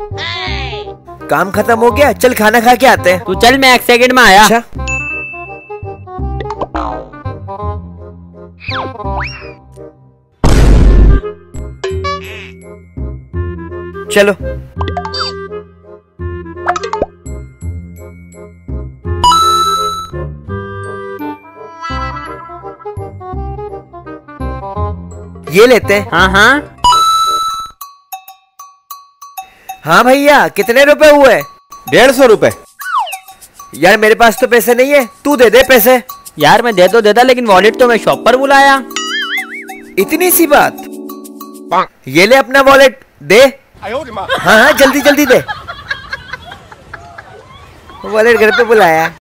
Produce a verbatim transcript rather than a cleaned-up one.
काम खत्म हो गया, चल खाना खा के आते हैं। तू चल, मैं एक सेकंड में आया। अच्छा। चलो। ये लेते हैं। हाँ हाँ हाँ भैया, कितने रुपए हुए? डेढ़ सौ रुपए। यार मेरे पास तो पैसे नहीं है, तू दे दे पैसे। यार मैं दे तो देता, लेकिन वॉलेट तो मैं शॉप पर बुलाया। इतनी सी बात? ये ले अपना वॉलेट, दे। हाँ हाँ जल्दी जल्दी दे। वॉलेट घर पे बुलाया।